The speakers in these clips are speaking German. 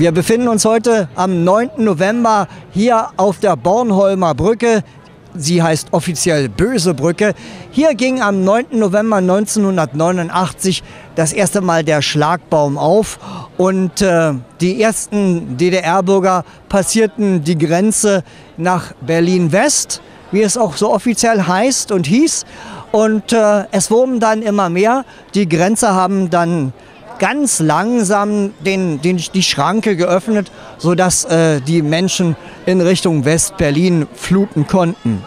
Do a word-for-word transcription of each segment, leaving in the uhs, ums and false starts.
Wir befinden uns heute am neunten November hier auf der Bornholmer Brücke. Sie heißt offiziell Böse Brücke. Hier ging am neunten November neunzehnhundertneunundachtzig das erste Mal der Schlagbaum auf und äh, die ersten D D R-Bürger passierten die Grenze nach Berlin-West, wie es auch so offiziell heißt und hieß. Und äh, es wurden dann immer mehr. Die Grenzer haben dann ganz langsam den, den, die Schranke geöffnet, sodass äh, die Menschen in Richtung West-Berlin fluten konnten.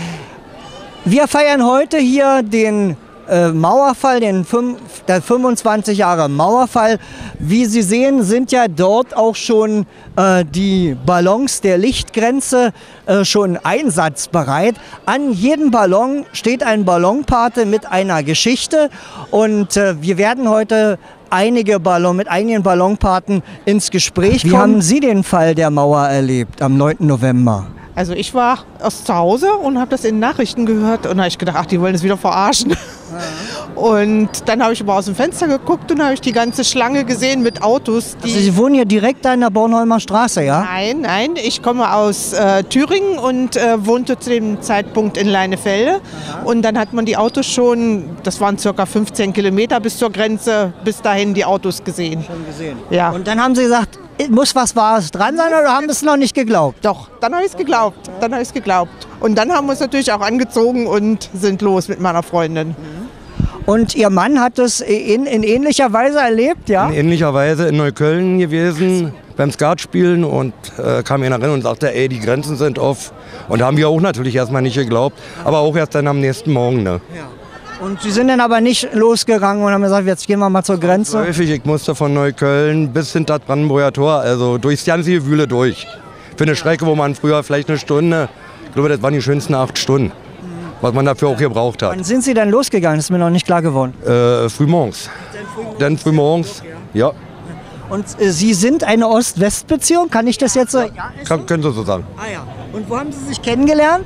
Wir feiern heute hier den äh, Mauerfall, den fünf, der fünfundzwanzig Jahre Mauerfall. Wie Sie sehen, sind ja dort auch schon äh, die Ballons der Lichtgrenze äh, schon einsatzbereit. An jedem Ballon steht ein Ballonpate mit einer Geschichte und äh, wir werden heute einige Ballon, mit einigen Ballonpaten ins Gespräch kommen. Wie haben Sie den Fall der Mauer erlebt am neunten November? Also ich war erst zu Hause und habe das in Nachrichten gehört und da habe ich gedacht, ach, die wollen es wieder verarschen. Ja. Und dann habe ich aber aus dem Fenster geguckt und habe ich die ganze Schlange gesehen mit Autos. Die also Sie wohnen hier direkt an der Bornholmer Straße, ja? Nein, nein, ich komme aus äh, Thüringen und äh, wohnte zu dem Zeitpunkt in Leinefelde. Aha. Und dann hat man die Autos schon, das waren circa fünfzehn Kilometer bis zur Grenze, bis dahin die Autos gesehen. Schon gesehen. Ja. Und dann haben Sie gesagt, muss was Wahres dran sein oder haben Sie es noch nicht geglaubt? Doch, dann habe ich es geglaubt. Dann habe ich es geglaubt. Und dann haben wir uns natürlich auch angezogen und sind los mit meiner Freundin. Und Ihr Mann hat es in, in ähnlicher Weise erlebt, ja? In ähnlicher Weise in Neukölln gewesen, beim Skatspielen und äh, kam einer rein und sagte, ey, die Grenzen sind off. Und da haben wir auch natürlich erstmal nicht geglaubt, aber auch erst dann am nächsten Morgen. Ne? Ja. Und Sie sind dann aber nicht losgegangen und haben gesagt, jetzt gehen wir mal zur Grenze? Häufig, ich musste von Neukölln bis hinter das Brandenburger Tor, also durchs ganze Gewühle durch. Für eine Strecke, wo man früher vielleicht eine Stunde, ich glaube, das waren die schönsten acht Stunden, was man dafür auch gebraucht hat. Wann sind Sie dann losgegangen? Das ist mir noch nicht klar geworden. Äh, frühmorgens. Dann frühmorgens, ja. Und äh, Sie sind eine Ost-West-Beziehung, kann ich das jetzt so? Ja, Kann, können Sie so sagen. Ah ja. Und wo haben Sie sich kennengelernt?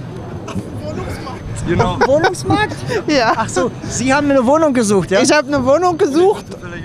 Genau. Auf dem Wohnungsmarkt? Ja. Ach so, Sie haben eine Wohnung gesucht, ja? Ich habe eine Wohnung gesucht.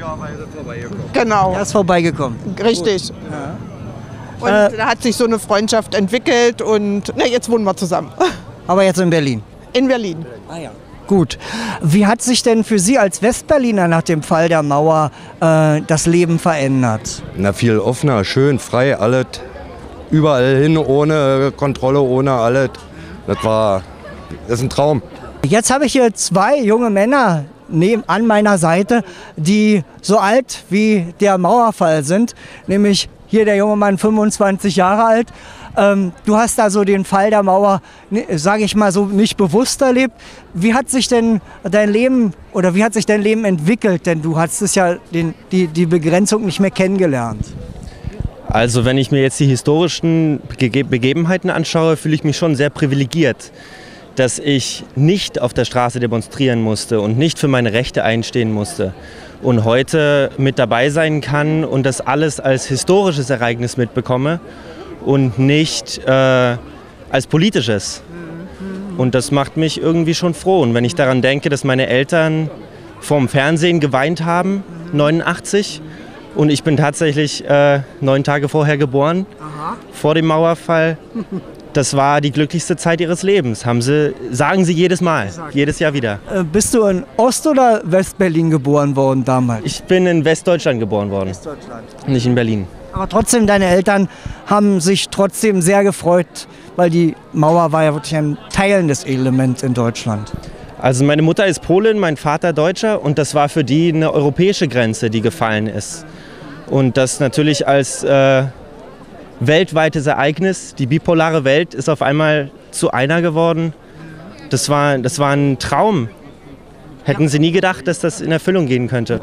Genau. Er ist vorbeigekommen. Richtig. Ja. Und Äh, da hat sich so eine Freundschaft entwickelt und na, jetzt wohnen wir zusammen. Aber jetzt in Berlin? In Berlin. Ah ja. Gut. Wie hat sich denn für Sie als Westberliner nach dem Fall der Mauer äh, das Leben verändert? Na, viel offener, schön, frei, alles. Überall hin, ohne Kontrolle, ohne alles. Das war, das ist ein Traum. Jetzt habe ich hier zwei junge Männer neben, an meiner Seite, die so alt wie der Mauerfall sind. Nämlich hier der junge Mann, fünfundzwanzig Jahre alt. Ähm, du hast also den Fall der Mauer, sage ich mal so, nicht bewusst erlebt. Wie hat sich denn dein Leben oder wie hat sich dein Leben entwickelt? Denn du hast es ja den, die, die Begrenzung nicht mehr kennengelernt. Also wenn ich mir jetzt die historischen Gege- Begebenheiten anschaue, fühle ich mich schon sehr privilegiert, dass ich nicht auf der Straße demonstrieren musste und nicht für meine Rechte einstehen musste und heute mit dabei sein kann und das alles als historisches Ereignis mitbekomme und nicht äh, als politisches. Und das macht mich irgendwie schon froh. Und wenn ich daran denke, dass meine Eltern vorm Fernsehen geweint haben, neunundachtzig, und ich bin tatsächlich äh, neun Tage vorher geboren, aha, vor dem Mauerfall. Das war die glücklichste Zeit ihres Lebens, haben sie, sagen sie jedes Mal, jedes Jahr wieder. Äh, bist du in Ost- oder Westberlin geboren worden damals? Ich bin in Westdeutschland geboren worden, Westdeutschland. nicht in Berlin. Aber trotzdem, deine Eltern haben sich trotzdem sehr gefreut, weil die Mauer war ja wirklich ein teilendes Element in Deutschland. Also meine Mutter ist Polin, mein Vater Deutscher und das war für die eine europäische Grenze, die gefallen ist. Und das natürlich als äh, weltweites Ereignis, die bipolare Welt ist auf einmal zu einer geworden. Das war, das war ein Traum. Hätten sie nie gedacht, dass das in Erfüllung gehen könnte.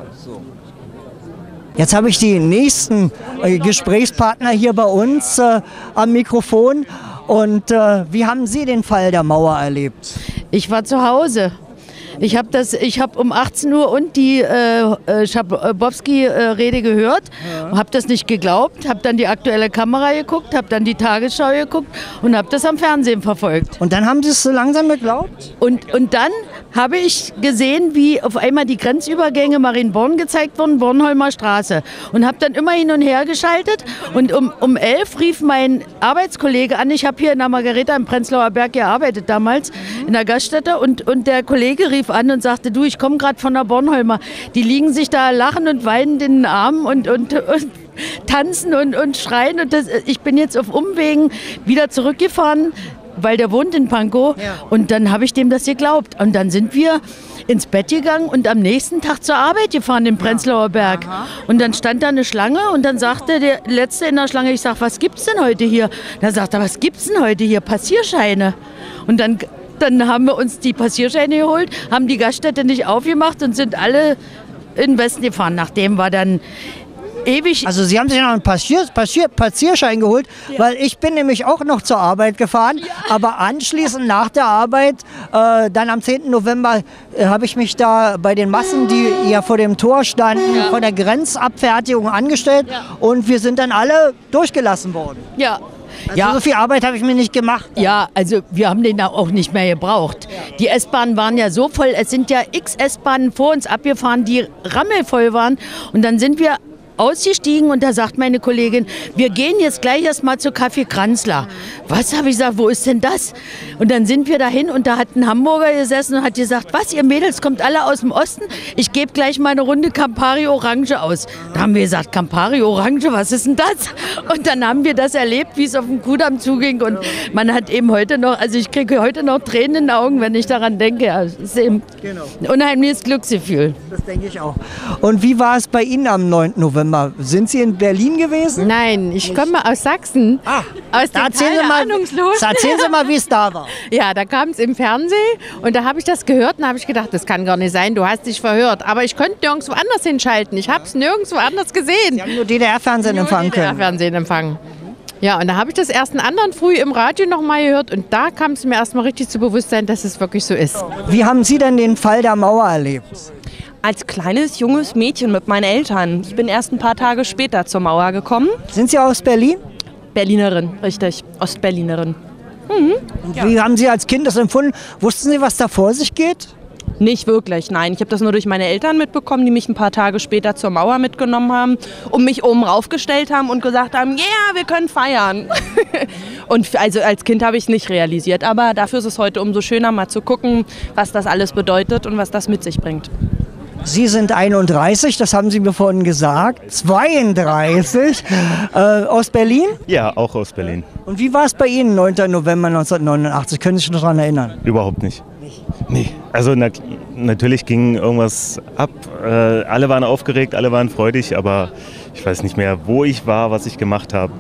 Jetzt habe ich die nächsten äh, Gesprächspartner hier bei uns äh, am Mikrofon. Und äh, wie haben Sie den Fall der Mauer erlebt? Ich war zu Hause. Ich habe das, ich habe um achtzehn Uhr und die äh, Schabowski-Rede gehört, ja, habe das nicht geglaubt, habe dann die aktuelle Kamera geguckt, habe dann die Tagesschau geguckt und habe das am Fernsehen verfolgt. Und dann haben Sie es so langsam geglaubt? Und, und dann habe ich gesehen, wie auf einmal die Grenzübergänge Marienborn gezeigt wurden, Bornholmer Straße. Und habe dann immer hin und her geschaltet. Und um, um elf rief mein Arbeitskollege an. Ich habe hier in der Margareta im Prenzlauer Berg gearbeitet damals, in der Gaststätte. Und, und der Kollege rief an und sagte, du, ich komme gerade von der Bornholmer. Die liegen sich da lachen und weinen in den Armen und, und, und tanzen und, und schreien. Und das, ich bin jetzt auf Umwegen wieder zurückgefahren, weil der wohnt in Pankow. Ja. Und dann habe ich dem das geglaubt. Und dann sind wir ins Bett gegangen und am nächsten Tag zur Arbeit gefahren im Prenzlauer Berg. Ja. Und dann stand da eine Schlange und dann sagte der Letzte in der Schlange, ich sage, was gibt's denn heute hier? Da sagt er, was gibt's denn heute hier? Passierscheine. Und dann, dann haben wir uns die Passierscheine geholt, haben die Gaststätte nicht aufgemacht und sind alle in den Westen gefahren. Nachdem war dann ewig. Also Sie haben sich noch einen Passier, Passier, Passierschein geholt, ja. Weil ich bin nämlich auch noch zur Arbeit gefahren, ja. Aber anschließend nach der Arbeit, äh, dann am zehnten November, äh, habe ich mich da bei den Massen, die ja vor dem Tor standen, ja. Von der Grenzabfertigung angestellt, ja. Und wir sind dann alle durchgelassen worden. Ja. Also ja. So viel Arbeit habe ich mir nicht gemacht. Ja, also wir haben den auch nicht mehr gebraucht. Ja. Die S-Bahnen waren ja so voll, es sind ja x S-Bahnen vor uns abgefahren, die rammelvoll waren. Und dann sind wir ausgestiegen und da sagt meine Kollegin, wir gehen jetzt gleich erstmal zu Café Kranzler. Was, habe ich gesagt, wo ist denn das? Und dann sind wir dahin und da hat ein Hamburger gesessen und hat gesagt, was, ihr Mädels, kommt alle aus dem Osten? Ich gebe gleich mal eine Runde Campari Orange aus. Da haben wir gesagt, Campari Orange, was ist denn das? Und dann haben wir das erlebt, wie es auf dem Kudamm zuging und man hat eben heute noch, also ich kriege heute noch Tränen in den Augen, wenn ich daran denke. Ja, das ist eben genau. Ein unheimliches Glücksgefühl. Das denke ich auch. Und wie war es bei Ihnen am neunten November? Sind Sie in Berlin gewesen? Nein, ich komme aus Sachsen. Ah, aus dem erzählen Sie, mal, erzählen Sie mal, wie es da war. Ja, da kam es im Fernsehen und da habe ich das gehört und habe ich gedacht, das kann gar nicht sein, du hast dich verhört. Aber ich konnte nirgendwo anders hinschalten. Ich habe es nirgendwo anders gesehen. Sie haben nur D D R-Fernsehen empfangen können. D D R-Fernsehen empfangen. Ja, und da habe ich das erst einen anderen früh im Radio noch mal gehört und da kam es mir erst mal richtig zu Bewusstsein, dass es wirklich so ist. Wie haben Sie denn den Fall der Mauer erlebt? Als kleines, junges Mädchen mit meinen Eltern. Ich bin erst ein paar Tage später zur Mauer gekommen. Sind Sie aus Berlin? Berlinerin, richtig. Ostberlinerin. Mhm. Und wie ja. haben Sie als Kind das empfunden? Wussten Sie, was da vor sich geht? Nicht wirklich, nein. Ich habe das nur durch meine Eltern mitbekommen, die mich ein paar Tage später zur Mauer mitgenommen haben und mich oben raufgestellt haben und gesagt haben, ja, yeah, wir können feiern. Und also als Kind habe ich es nicht realisiert, aber dafür ist es heute umso schöner, mal zu gucken, was das alles bedeutet und was das mit sich bringt. Sie sind einunddreißig, das haben Sie mir vorhin gesagt. zweiunddreißig. Äh, aus Berlin? Ja, auch aus Berlin. Und wie war es bei Ihnen, neunten November neunzehnhundertneunundachtzig? Können Sie sich noch daran erinnern? Überhaupt nicht. Nee. Also na, natürlich ging irgendwas ab. Äh, alle waren aufgeregt, alle waren freudig, aber ich weiß nicht mehr, wo ich war, was ich gemacht habe.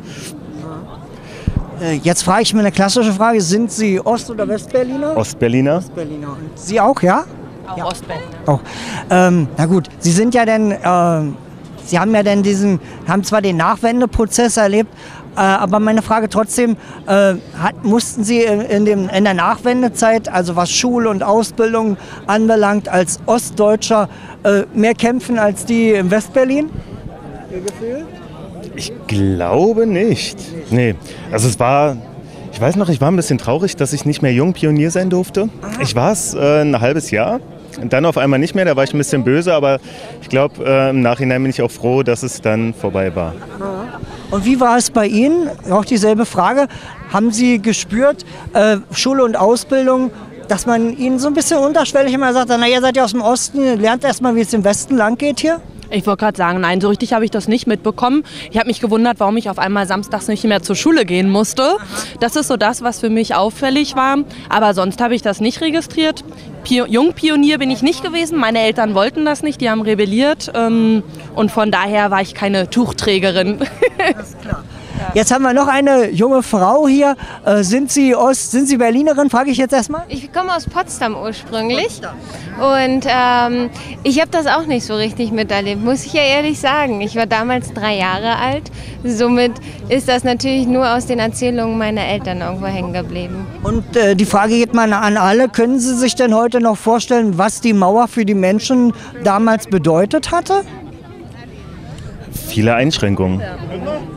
Äh, jetzt frage ich mir eine klassische Frage. Sind Sie Ost- oder Westberliner? Ostberliner. Ostberliner. Und Sie auch, ja? Auch ja. Ostberliner. Auch. Ähm, na gut, Sie sind ja dann, äh, Sie haben ja dann diesen, haben zwar den Nachwendeprozess erlebt, äh, aber meine Frage trotzdem, äh, hat, mussten Sie in, in, dem, in der Nachwendezeit, also was Schule und Ausbildung anbelangt, als Ostdeutscher äh, mehr kämpfen als die in Westberlin? Ihr Gefühl? Ich glaube nicht. Nee, also es war... Ich weiß noch, ich war ein bisschen traurig, dass ich nicht mehr Jungpionier sein durfte. Ich war es äh, ein halbes Jahr, und dann auf einmal nicht mehr, da war ich ein bisschen böse, aber ich glaube, äh, im Nachhinein bin ich auch froh, dass es dann vorbei war. Und wie war es bei Ihnen? Auch dieselbe Frage. Haben Sie gespürt, äh, Schule und Ausbildung, dass man Ihnen so ein bisschen unterschwellig immer sagt, na, ihr seid ja aus dem Osten, lernt erst mal, wie es im Westen lang geht hier? Ich wollte gerade sagen, nein, so richtig habe ich das nicht mitbekommen. Ich habe mich gewundert, warum ich auf einmal samstags nicht mehr zur Schule gehen musste. Das ist so das, was für mich auffällig war. Aber sonst habe ich das nicht registriert. Pio- Jungpionier bin ich nicht gewesen. Meine Eltern wollten das nicht, die haben rebelliert. Ähm, und von daher war ich keine Tuchträgerin. Das ist klar. Jetzt haben wir noch eine junge Frau hier. Äh, sind Sie Ost, sind Sie Berlinerin, frage ich jetzt erstmal? Ich komme aus Potsdam ursprünglich. Potsdam. Und ähm, ich habe das auch nicht so richtig miterlebt, muss ich ja ehrlich sagen. Ich war damals drei Jahre alt. Somit ist das natürlich nur aus den Erzählungen meiner Eltern irgendwo hängen geblieben. Und äh, die Frage geht mal an alle. Können Sie sich denn heute noch vorstellen, was die Mauer für die Menschen damals bedeutet hatte? Viele Einschränkungen.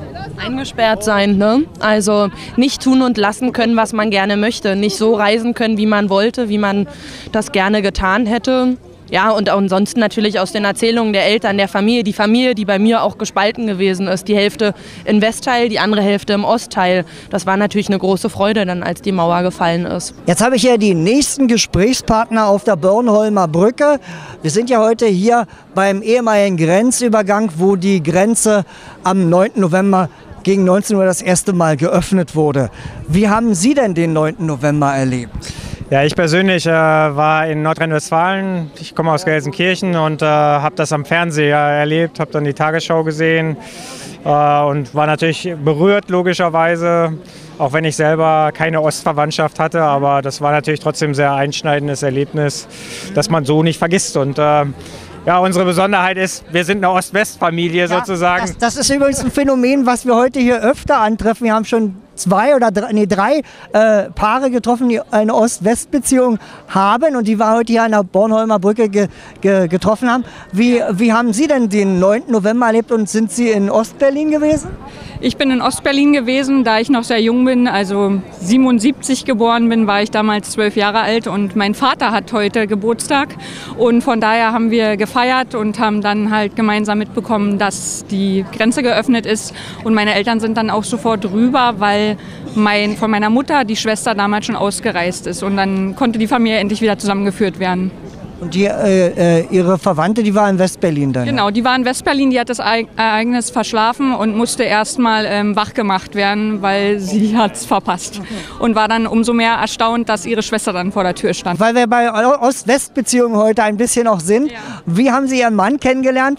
Eingesperrt sein, ne? Also nicht tun und lassen können, was man gerne möchte. Nicht so reisen können, wie man wollte, wie man das gerne getan hätte. Ja, und ansonsten natürlich aus den Erzählungen der Eltern, der Familie. Die Familie, die bei mir auch gespalten gewesen ist. Die Hälfte im Westteil, die andere Hälfte im Ostteil. Das war natürlich eine große Freude dann, als die Mauer gefallen ist. Jetzt habe ich ja die nächsten Gesprächspartner auf der Bornholmer Brücke. Wir sind ja heute hier beim ehemaligen Grenzübergang, wo die Grenze am neunten November gegen neunzehn Uhr das erste Mal geöffnet wurde. Wie haben Sie denn den neunten November erlebt? Ja, ich persönlich äh, war in Nordrhein-Westfalen. Ich komme aus Gelsenkirchen und äh, habe das am Fernseher erlebt, habe dann die Tagesschau gesehen äh, und war natürlich berührt, logischerweise. Auch wenn ich selber keine Ostverwandtschaft hatte, aber das war natürlich trotzdem ein sehr einschneidendes Erlebnis, das man so nicht vergisst. Und äh, ja, unsere Besonderheit ist, wir sind eine Ost-West-Familie Ja, sozusagen. Das, das ist übrigens ein Phänomen, was wir heute hier öfter antreffen. Wir haben schon zwei oder drei, nee, drei äh, Paare getroffen, die eine Ost-West-Beziehung haben und die wir heute hier an der Bornholmer Brücke ge, ge, getroffen haben. Wie, wie haben Sie denn den neunten November erlebt und sind Sie in Ostberlin gewesen? Ich bin in Ostberlin gewesen, da ich noch sehr jung bin, also siebenundsiebzig geboren bin, war ich damals zwölf Jahre alt und mein Vater hat heute Geburtstag und von daher haben wir gefeiert und haben dann halt gemeinsam mitbekommen, dass die Grenze geöffnet ist und meine Eltern sind dann auch sofort rüber, weil mein, von meiner Mutter die Schwester damals schon ausgereist ist und dann konnte die Familie endlich wieder zusammengeführt werden. Und die, äh, äh, Ihre Verwandte, die war in Westberlin dann? Genau, die war in Westberlin, die hat das Ereignis verschlafen und musste erst mal ähm, wach gemacht werden, weil sie hat es verpasst. Okay. Und war dann umso mehr erstaunt, dass ihre Schwester dann vor der Tür stand. Weil wir bei Ost-West-Beziehungen heute ein bisschen auch sind. Ja. Wie haben Sie Ihren Mann kennengelernt?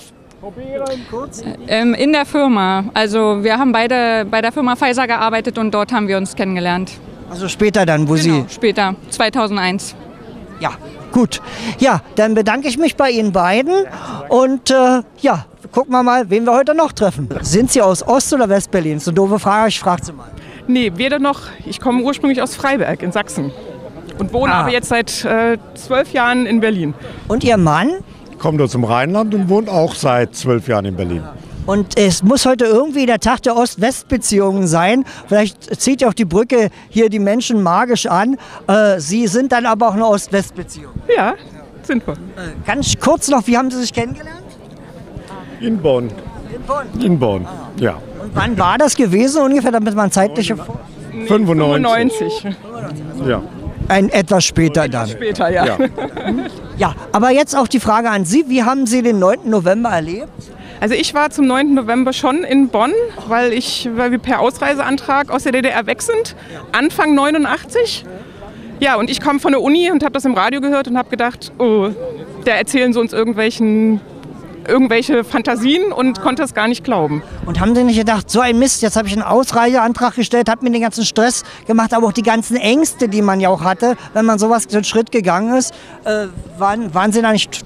Ähm, in der Firma. Also wir haben beide bei der Firma Pfizer gearbeitet und dort haben wir uns kennengelernt. Also später dann, wo genau, Sie... später, zweitausendeins. Ja, gut. Ja, dann bedanke ich mich bei Ihnen beiden und äh, ja, gucken wir mal, wen wir heute noch treffen. Sind Sie aus Ost- oder Westberlin? Das ist eine doofe Frage, ich frage Sie mal. Nee, weder noch. Ich komme ursprünglich aus Freiberg in Sachsen und wohne ah. aber jetzt seit äh, zwölf Jahren in Berlin. Und Ihr Mann? Kommt aus dem Rheinland und wohnt auch seit zwölf Jahren in Berlin. Und es muss heute irgendwie der Tag der Ost-West-Beziehungen sein. Vielleicht zieht ja auch die Brücke hier die Menschen magisch an. Äh, Sie sind dann aber auch eine Ost-West-Beziehung. Ja, sind wir. Äh, ganz kurz noch, wie haben Sie sich kennengelernt? In Bonn. In Bonn? In Bonn, ah. ja. Und wann war das gewesen ungefähr, damit man zeitliche... fünfundneunzig. fünfundneunzig. Ja. Ein etwas später dann. Später, ja. ja. Ja, aber jetzt auch die Frage an Sie. Wie haben Sie den neunten November erlebt? Also ich war zum neunten November schon in Bonn, weil, ich, weil wir per Ausreiseantrag aus der D D R weg sind, Anfang neunundachtzig. Ja, und ich kam von der Uni und habe das im Radio gehört und habe gedacht, oh, da erzählen sie uns irgendwelchen, irgendwelche Fantasien und konnte es gar nicht glauben. Und haben Sie nicht gedacht, so ein Mist, jetzt habe ich einen Ausreiseantrag gestellt, habe mir den ganzen Stress gemacht, aber auch die ganzen Ängste, die man ja auch hatte, wenn man sowas so einen Schritt gegangen ist, äh, waren, waren Sie da nicht...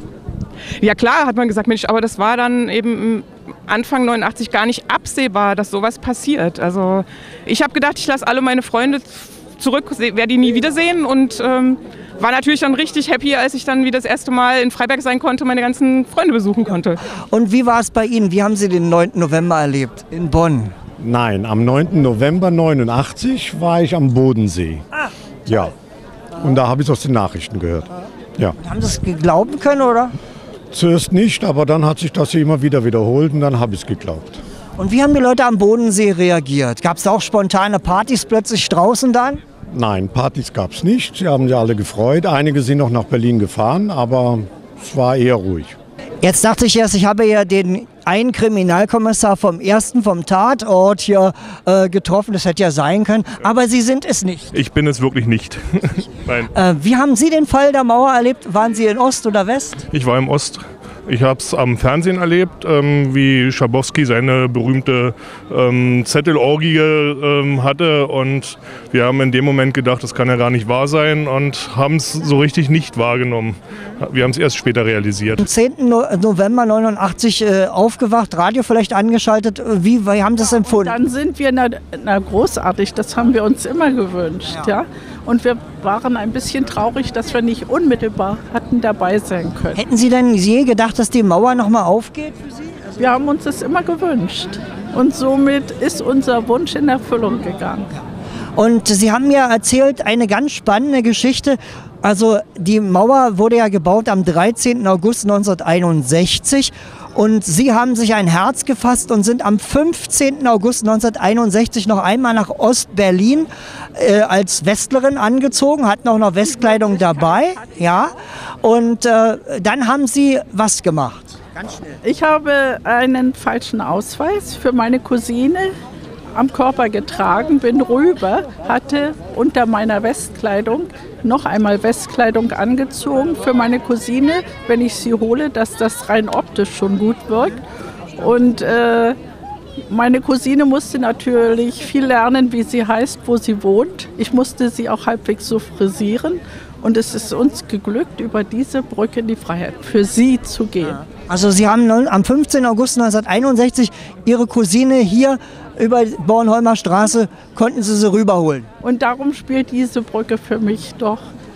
Ja klar, hat man gesagt, Mensch, aber das war dann eben Anfang neunundachtzig gar nicht absehbar, dass sowas passiert. Also ich habe gedacht, ich lasse alle meine Freunde zurück, werde die nie wiedersehen und ähm, war natürlich dann richtig happy, als ich dann wieder das erste Mal in Freiberg sein konnte, meine ganzen Freunde besuchen konnte. Und wie war es bei Ihnen? Wie haben Sie den neunten November erlebt in Bonn? Nein, am neunten November neunundachtzig war ich am Bodensee. Ah. Ja, und da habe ich es aus den Nachrichten gehört. Ja. Und haben Sie es glauben können, oder? Zuerst nicht, aber dann hat sich das immer wieder wiederholt und dann habe ich es geglaubt. Und wie haben die Leute am Bodensee reagiert? Gab es auch spontane Partys plötzlich draußen dann? Nein, Partys gab es nicht. Sie haben sich alle gefreut. Einige sind noch nach Berlin gefahren, aber es war eher ruhig. Jetzt dachte ich erst, ich habe ja den einen Kriminalkommissar vom ersten, vom Tatort hier äh, getroffen. Das hätte ja sein können, aber Sie sind es nicht. Ich bin es wirklich nicht. Nein. Äh, wie haben Sie den Fall der Mauer erlebt? Waren Sie in Ost oder West? Ich war im Ost. Ich habe es am Fernsehen erlebt, ähm, wie Schabowski seine berühmte ähm, Zettelorgie ähm, hatte und wir haben in dem Moment gedacht, das kann ja gar nicht wahr sein und haben es so richtig nicht wahrgenommen. Wir haben es erst später realisiert. Am zehnten November neunundachtzig äh, aufgewacht, Radio vielleicht angeschaltet. Wie, wie haben Sie das empfunden? Dann sind wir na, na großartig, das haben wir uns immer gewünscht. Ja. Ja? Und wir waren ein bisschen traurig, dass wir nicht unmittelbar hatten dabei sein können. Hätten Sie denn je gedacht, dass die Mauer noch mal aufgeht für Sie? Also wir haben uns das immer gewünscht. Und somit ist unser Wunsch in Erfüllung gegangen. Und Sie haben mir erzählt, eine ganz spannende Geschichte. Also die Mauer wurde ja gebaut am dreizehnten August neunzehnhunderteinundsechzig. Und Sie haben sich ein Herz gefasst und sind am fünfzehnten August neunzehnhunderteinundsechzig noch einmal nach Ost-Berlin äh, als Westlerin angezogen, hatten auch noch Westkleidung dabei. Ja. Und äh, dann haben Sie was gemacht? Ganz schnell. Ich habe einen falschen Ausweis für meine Cousine am Körper getragen, bin rüber, hatte unter meiner Westkleidung noch einmal Westkleidung angezogen für meine Cousine, wenn ich sie hole, dass das rein optisch schon gut wirkt. Und äh, meine Cousine musste natürlich viel lernen, wie sie heißt, wo sie wohnt. Ich musste sie auch halbwegs so frisieren. Und es ist uns geglückt, über diese Brücke in die Freiheit für sie zu gehen. Also Sie haben am fünfzehnten August neunzehnhunderteinundsechzig Ihre Cousine hier über die Bornholmer Straße, konnten Sie sie rüberholen. Und darum spielt diese Brücke für mich doch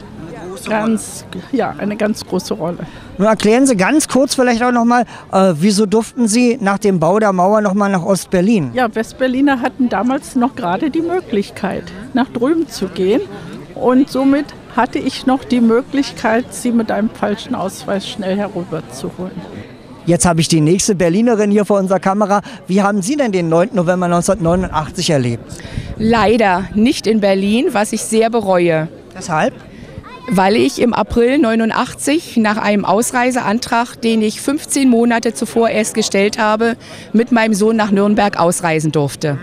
ganz, ja, eine ganz große Rolle. Nun erklären Sie ganz kurz vielleicht auch noch mal, äh, wieso durften Sie nach dem Bau der Mauer noch mal nach Ostberlin? Ja, Westberliner hatten damals noch gerade die Möglichkeit, nach drüben zu gehen. Und somit hatte ich noch die Möglichkeit, sie mit einem falschen Ausweis schnell herüberzuholen. Jetzt habe ich die nächste Berlinerin hier vor unserer Kamera. Wie haben Sie denn den neunten November neunzehnhundertneunundachtzig erlebt? Leider nicht in Berlin, was ich sehr bereue. Weshalb? Weil ich im April neunundachtzig nach einem Ausreiseantrag, den ich fünfzehn Monate zuvor erst gestellt habe, mit meinem Sohn nach Nürnberg ausreisen durfte.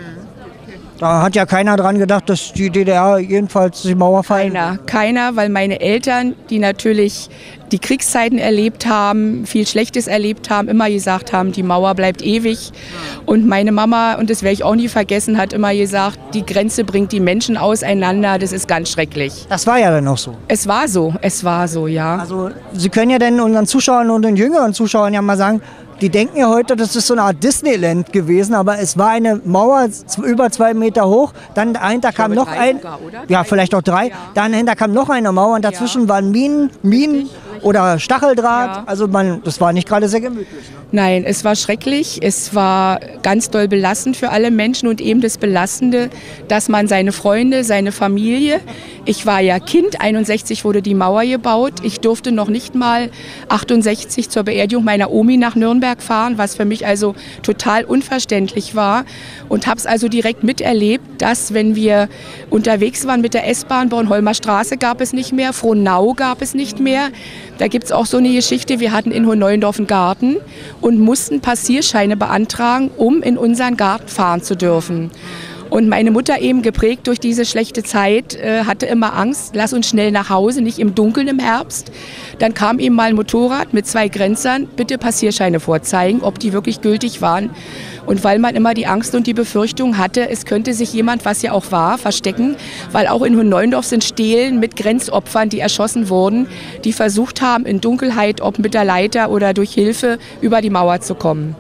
Da hat ja keiner dran gedacht, dass die D D R jedenfalls die Mauer fallen. Keiner, keiner, weil meine Eltern, die natürlich die Kriegszeiten erlebt haben, viel Schlechtes erlebt haben, immer gesagt haben, die Mauer bleibt ewig. Und meine Mama, und das werde ich auch nie vergessen, hat immer gesagt, die Grenze bringt die Menschen auseinander, das ist ganz schrecklich. Das war ja dann auch so. Es war so, es war so, ja. Also Sie können ja dann unseren Zuschauern und den jüngeren Zuschauern ja mal sagen, die denken ja heute, das ist so eine Art Disneyland gewesen, aber es war eine Mauer über zwei Meter hoch, dann dahinter kam noch ein, sogar, ja vielleicht auch drei, ja. Dann dahinter kam noch eine Mauer und dazwischen ja. waren Minen, Minen oder Stacheldraht, ja. Also man, das war nicht gerade sehr gemütlich. Ne? Nein, es war schrecklich, es war ganz doll belastend für alle Menschen und eben das Belastende, dass man seine Freunde, seine Familie, ich war ja Kind, einundsechzig wurde die Mauer gebaut, ich durfte noch nicht mal achtundsechzig zur Beerdigung meiner Omi nach Nürnberg fahren, was für mich also total unverständlich war und habe es also direkt miterlebt, dass wenn wir unterwegs waren mit der S-Bahn, Bornholmer Straße gab es nicht mehr, Frohnau gab es nicht mehr. Da gibt es auch so eine Geschichte, wir hatten in Hohenneuendorf einen Garten und mussten Passierscheine beantragen, um in unseren Garten fahren zu dürfen. Und meine Mutter, eben geprägt durch diese schlechte Zeit, äh, hatte immer Angst, lass uns schnell nach Hause, nicht im Dunkeln im Herbst. Dann kam eben mal ein Motorrad mit zwei Grenzern, bitte Passierscheine vorzeigen, ob die wirklich gültig waren. Und weil man immer die Angst und die Befürchtung hatte, es könnte sich jemand, was ja auch war, verstecken, weil auch in Hohenneuendorf sind Stelen mit Grenzopfern, die erschossen wurden, die versucht haben, in Dunkelheit, ob mit der Leiter oder durch Hilfe, über die Mauer zu kommen.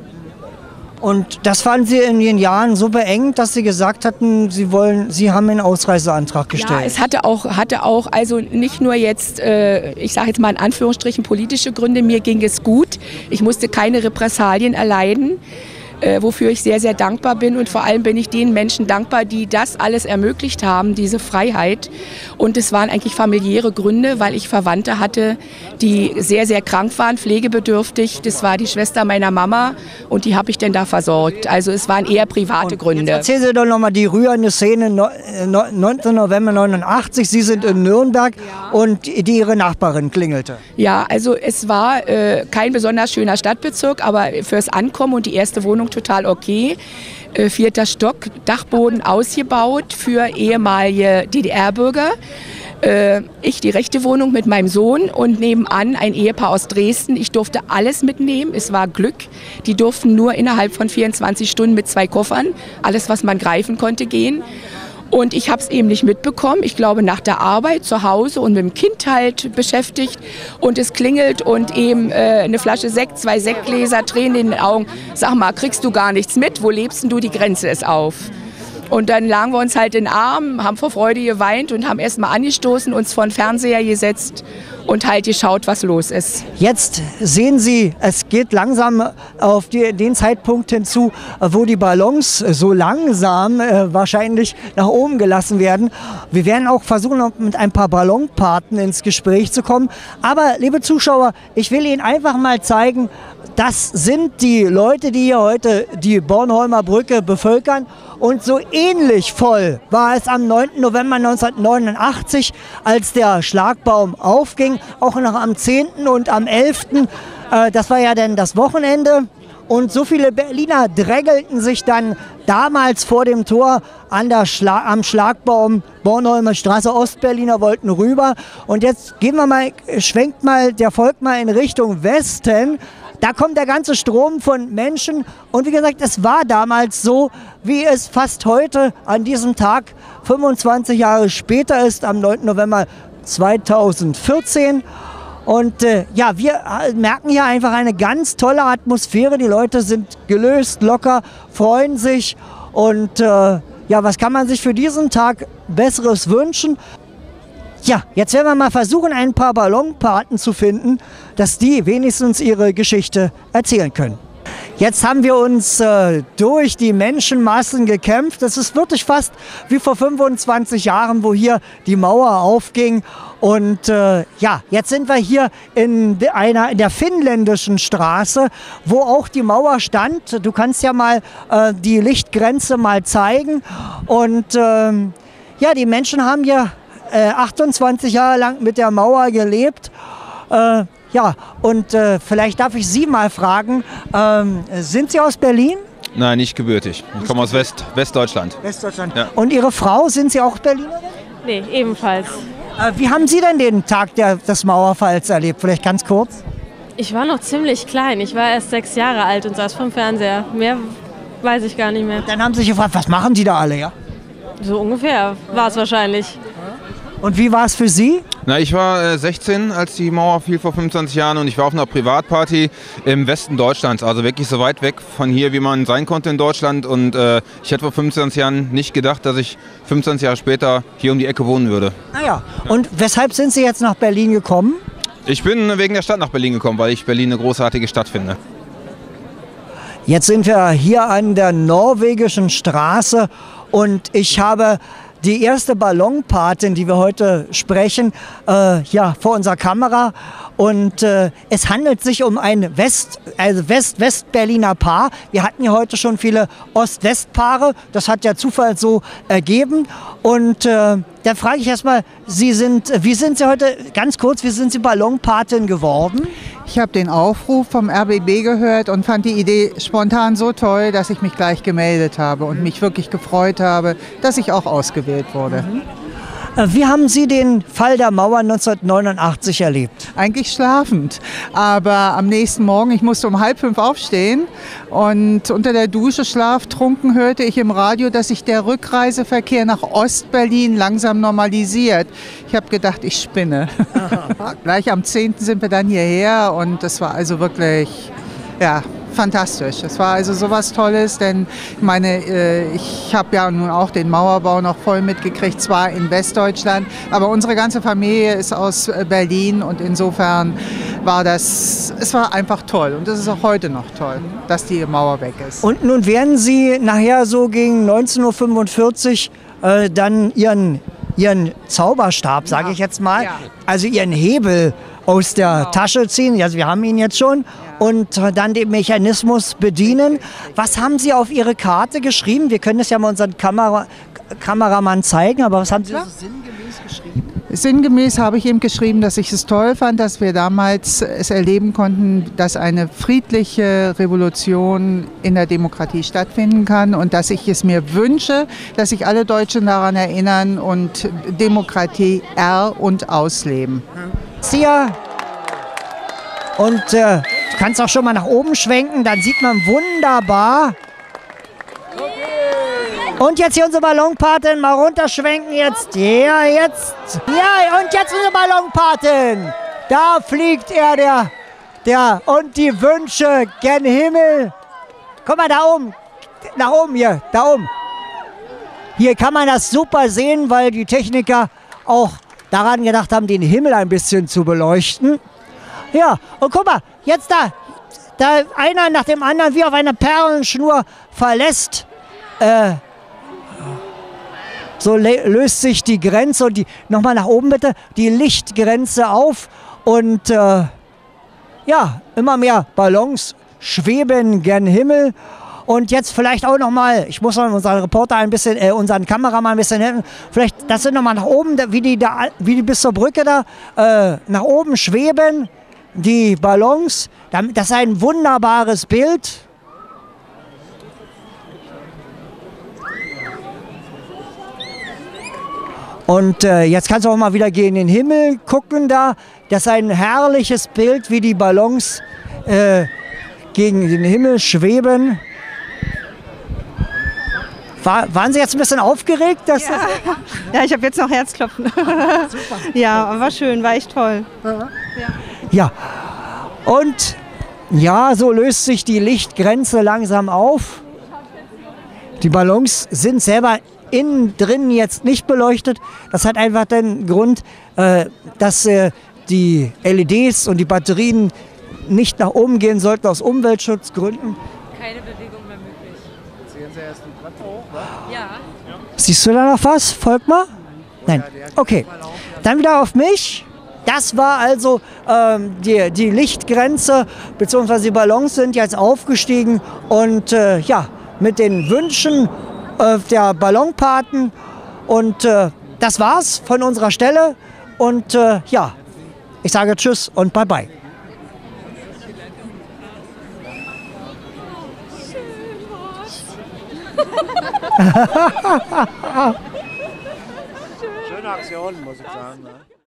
Und das fanden Sie in den Jahren so beengt, dass Sie gesagt hatten, Sie wollen, Sie haben einen Ausreiseantrag gestellt. Ja, es hatte auch, hatte auch also nicht nur jetzt, äh, ich sage jetzt mal in Anführungsstrichen politische Gründe, mir ging es gut. Ich musste keine Repressalien erleiden, äh, wofür ich sehr, sehr dankbar bin. Und vor allem bin ich den Menschen dankbar, die das alles ermöglicht haben, diese Freiheit. Und es waren eigentlich familiäre Gründe, weil ich Verwandte hatte, die sehr, sehr krank waren, pflegebedürftig. Das war die Schwester meiner Mama und die habe ich denn da versorgt. Also es waren eher private Gründe. Jetzt erzählen Sie doch noch mal die rührende Szene, neunten November neunundachtzig. Sie sind in Nürnberg und die Ihre Nachbarin klingelte. Ja, also es war äh, kein besonders schöner Stadtbezirk, aber fürs Ankommen und die erste Wohnung total okay. Äh, vierter Stock, Dachboden ausgebaut für ehemalige D D R-Bürger. Ich die rechte Wohnung mit meinem Sohn und nebenan ein Ehepaar aus Dresden. Ich durfte alles mitnehmen, es war Glück. Die durften nur innerhalb von vierundzwanzig Stunden mit zwei Koffern, alles was man greifen konnte, gehen. Und ich habe es eben nicht mitbekommen. Ich glaube nach der Arbeit zu Hause und mit dem Kind halt beschäftigt. Und es klingelt und eben äh, eine Flasche Sekt, zwei Sektgläser, Tränen in den Augen. Sag mal, kriegst du gar nichts mit? Wo lebst denn du? Die Grenze ist auf. Und dann lagen wir uns halt in den Arm, haben vor Freude geweint und haben erst mal angestoßen, uns vor den Fernseher gesetzt und halt geschaut, was los ist. Jetzt sehen Sie, es geht langsam auf die, den Zeitpunkt hinzu, wo die Ballons so langsam äh, wahrscheinlich nach oben gelassen werden. Wir werden auch versuchen, mit ein paar Ballonpaten ins Gespräch zu kommen. Aber, liebe Zuschauer, ich will Ihnen einfach mal zeigen, das sind die Leute, die hier heute die Bornholmer Brücke bevölkern. Und so ähnlich voll war es am neunten November neunzehnhundertneunundachtzig, als der Schlagbaum aufging. Auch noch am zehnten und am elften Äh, das war ja dann das Wochenende. Und so viele Berliner drängelten sich dann damals vor dem Tor an der Schla am Schlagbaum Bornholmer Straße. Ostberliner wollten rüber. Und jetzt gehen wir mal, schwenkt mal der Volk mal in Richtung Westen. Da kommt der ganze Strom von Menschen. Und wie gesagt, es war damals so, wie es fast heute an diesem Tag, fünfundzwanzig Jahre später ist, am neunten November zweitausendvierzehn. Und äh, ja, wir merken hier einfach eine ganz tolle Atmosphäre. Die Leute sind gelöst, locker, freuen sich. Und äh, ja, was kann man sich für diesen Tag Besseres wünschen? Ja, jetzt werden wir mal versuchen, ein paar Ballonpaten zu finden, dass die wenigstens ihre Geschichte erzählen können. Jetzt haben wir uns äh, durch die Menschenmassen gekämpft. Es ist wirklich fast wie vor fünfundzwanzig Jahren, wo hier die Mauer aufging. Und äh, ja, jetzt sind wir hier in, einer, in der finnländischen Straße, wo auch die Mauer stand. Du kannst ja mal äh, die Lichtgrenze mal zeigen. Und ähm, ja, die Menschen haben hier äh, achtundzwanzig Jahre lang mit der Mauer gelebt. Äh, ja, und äh, vielleicht darf ich Sie mal fragen, ähm, sind Sie aus Berlin? Nein, nicht gebürtig. Ich komme aus West, Westdeutschland. Westdeutschland. Ja. Und Ihre Frau, sind Sie auch Berlinerin? Nee, ebenfalls. Äh, wie haben Sie denn den Tag der, des Mauerfalls erlebt? Vielleicht ganz kurz. Ich war noch ziemlich klein. Ich war erst sechs Jahre alt und saß vom Fernseher. Mehr weiß ich gar nicht mehr. Dann haben Sie sich gefragt, was machen die da alle, ja? So ungefähr war es wahrscheinlich. Und wie war es für Sie? Na, ich war äh, sechzehn, als die Mauer fiel vor fünfundzwanzig Jahren, und ich war auf einer Privatparty im Westen Deutschlands, also wirklich so weit weg von hier, wie man sein konnte in Deutschland. Und äh, ich hätte vor fünfundzwanzig Jahren nicht gedacht, dass ich fünfundzwanzig Jahre später hier um die Ecke wohnen würde. Ah ja. Und weshalb sind Sie jetzt nach Berlin gekommen? Ich bin wegen der Stadt nach Berlin gekommen, weil ich Berlin eine großartige Stadt finde. Jetzt sind wir hier an der norwegischen Straße und ich habe die erste Ballonpatin, die wir heute sprechen, äh, ja, vor unserer Kamera. Und äh, es handelt sich um ein West, also West-West-Berliner Paar. Wir hatten ja heute schon viele Ost-West-Paare. Das hat der Zufall so ergeben. Und äh, da frage ich erstmal, Sie sind, wie sind Sie heute, ganz kurz, wie sind Sie Ballonpatin geworden? Ich habe den Aufruf vom R B B gehört und fand die Idee spontan so toll, dass ich mich gleich gemeldet habe und mich wirklich gefreut habe, dass ich auch ausgewählt wurde. Mhm. Wie haben Sie den Fall der Mauer neunzehnhundertneunundachtzig erlebt? Eigentlich schlafend, aber am nächsten Morgen, ich musste um halb fünf aufstehen und unter der Dusche schlaftrunken hörte ich im Radio, dass sich der Rückreiseverkehr nach Ostberlin langsam normalisiert. Ich habe gedacht, ich spinne. Gleich am zehnten sind wir dann hierher und das war also wirklich, ja, fantastisch. Es war also sowas Tolles, denn ich meine, ich habe ja nun auch den Mauerbau noch voll mitgekriegt, zwar in Westdeutschland, aber unsere ganze Familie ist aus Berlin und insofern war das, es war einfach toll und es ist auch heute noch toll, dass die Mauer weg ist. Und nun werden Sie nachher so gegen neunzehn Uhr fünfundvierzig äh, dann Ihren, Ihren Zauberstab, sage ja. ich jetzt mal, ja. also Ihren Hebel aus der genau. Tasche ziehen, also wir haben ihn jetzt schon, ja. und dann den Mechanismus bedienen. Was haben Sie auf Ihre Karte geschrieben? Wir können das ja mal unseren Kamera, Kameramann zeigen, aber was haben Sie ja. so sinngemäß geschrieben? Sinngemäß habe ich ihm geschrieben, dass ich es toll fand, dass wir damals es erleben konnten, dass eine friedliche Revolution in der Demokratie stattfinden kann und dass ich es mir wünsche, dass sich alle Deutschen daran erinnern und Demokratie er- und ausleben. Hier. Und äh, du kannst auch schon mal nach oben schwenken, dann sieht man wunderbar. Und jetzt hier unsere Ballonpatin, mal runterschwenken jetzt. Ja, jetzt. Ja, und jetzt unsere Ballonpatin. Da fliegt er, der, der, und die Wünsche gen Himmel. Guck mal, da oben, nach oben hier, da oben. Hier kann man das super sehen, weil die Techniker auch daran gedacht haben, den Himmel ein bisschen zu beleuchten. Ja, und guck mal, jetzt da, da einer nach dem anderen wie auf einer Perlenschnur verlässt, äh, so löst sich die Grenze und die, nochmal nach oben bitte, die Lichtgrenze auf und äh, ja, immer mehr Ballons schweben gen Himmel. Und jetzt vielleicht auch nochmal, ich muss noch unseren Reporter ein bisschen, äh, unseren Kameramann ein bisschen helfen, vielleicht, das sind nochmal nach oben, wie die, da, wie die bis zur Brücke da äh, nach oben schweben, die Ballons. Das ist ein wunderbares Bild. Und äh, jetzt kannst du auch mal wieder gegen den Himmel gucken da. Das ist ein herrliches Bild, wie die Ballons äh, gegen den Himmel schweben. War, waren Sie jetzt ein bisschen aufgeregt? Dass ja. ja, ich habe jetzt noch Herzklopfen. Super. Ja, war schön, war echt toll. Ja. ja, und ja, so löst sich die Lichtgrenze langsam auf. Die Ballons sind selber innen drin jetzt nicht beleuchtet. Das hat einfach den Grund, äh, dass äh, die L E Ds und die Batterien nicht nach oben gehen sollten aus Umweltschutzgründen. Keine Bewegung mehr möglich. Sehen Sie erst ein Brett hoch, wa? Ja. Siehst du da noch was? Folgt mal? Nein. Okay. Dann wieder auf mich. Das war also ähm, die, die Lichtgrenze, beziehungsweise die Ballons sind jetzt aufgestiegen und äh, ja, mit den Wünschen äh, der Ballonpaten. Und äh, das war's von unserer Stelle. Und äh, ja, ich sage Tschüss und Bye Bye. Schöne Aktion, muss ich sagen. Ne?